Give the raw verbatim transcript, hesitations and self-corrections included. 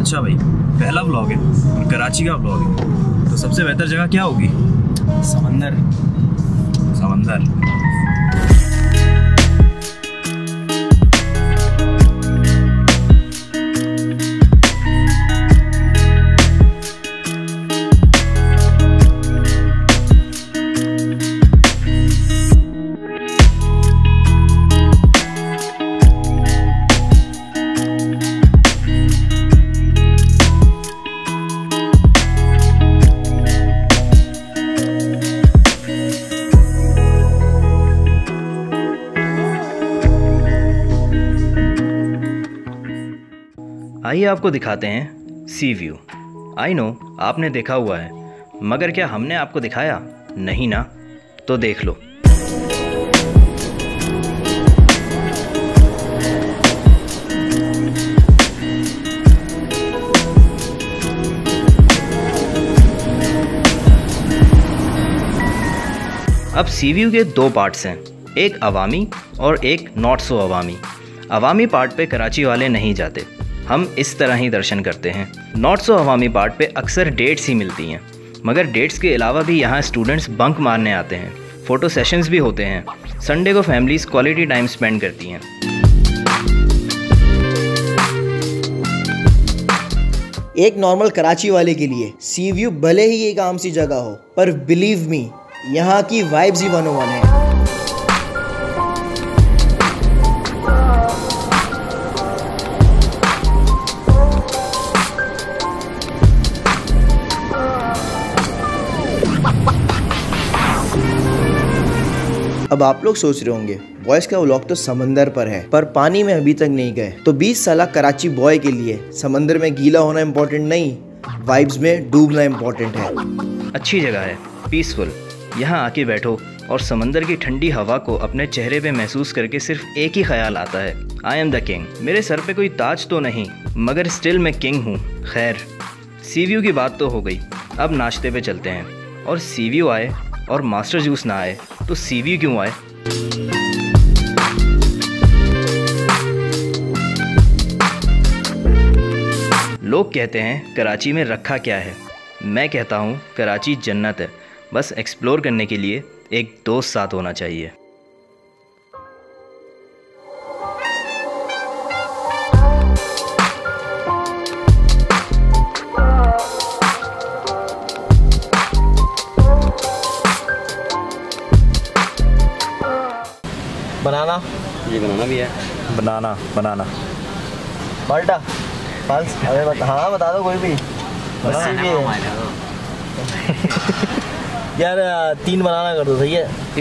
अच्छा भाई, पहला व्लॉग है और कराची का व्लॉग है, तो सबसे बेहतर जगह क्या होगी? समंदर। समंदर। आइए आपको दिखाते हैं सी व्यू। आई नो आपने देखा हुआ है, मगर क्या हमने आपको दिखाया? नहीं ना, तो देख लो। अब सी व्यू के दो पार्ट्स हैं, एक अवामी और एक not so Awami. Awami part पे कराची वाले नहीं जाते, हम इस तरह ही दर्शन करते हैं। नॉट सो अवामी पार्ट पे अक्सर डेट्स ही मिलती हैं, मगर डेट्स के अलावा भी यहाँ स्टूडेंट्स बंक मारने आते हैं, फ़ोटो सेशंस भी होते हैं। संडे को फैमिलीज़ क्वालिटी टाइम स्पेंड करती हैं। एक नॉर्मल कराची वाले के लिए सी व्यू भले ही एक आम सी जगह हो, पर बिलीव मी यहाँ की वाइब्स ही वन ओ वन है। अब आप लोग सोच रहे होंगे बॉयज का व्लॉग तो समंदर पर है, पर पानी में अभी तक नहीं गए। तो बीस साल कराची बॉय के लिए समंदर में गीला होना इम्पोर्टेंट नहीं, वाइब्स में डूबना इम्पोर्टेंट है। अच्छी जगह है, पीसफुल। यहाँ आके बैठो और समंदर की ठंडी हवा को अपने चेहरे पे महसूस करके सिर्फ एक ही ख्याल आता है, आई एम द किंग। मेरे सर पे कोई ताज तो नहीं, मगर स्टिल मैं किंग हूँ। खैर, सी व्यू की बात तो हो गई, अब नाश्ते पे चलते हैं। और सी व्यू आए और मास्टर जूस ना आए तो सी व्यू क्यों आए? लोग कहते हैं कराची में रखा क्या है, मैं कहता हूँ कराची जन्नत है, बस एक्सप्लोर करने के लिए एक दोस्त साथ होना चाहिए। बनाना, ये बनाना भी है। बनाना बनाना माल्टा, फल्स। अरे बता, हाँ बता दो कोई भी। लस्सी भी है यार, तीन बनाना कर दो, सही है।